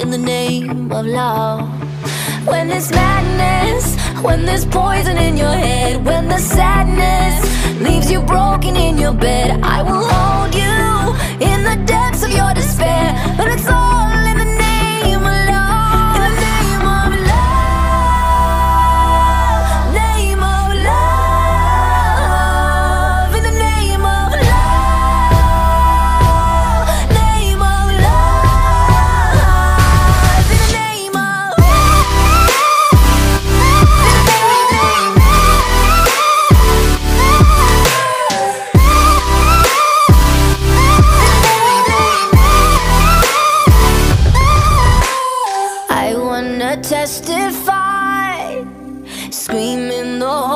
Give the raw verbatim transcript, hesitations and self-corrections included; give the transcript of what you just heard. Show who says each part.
Speaker 1: in the name of love. When there's madness, when there's poison in your head, when the sadness leaves you broken in your bed, I will hold you in the depths of your despair. But it's all in the name of love. In the name of love. Name of love. In the name of love. Name of love. In the name of I wanna testify, screaming the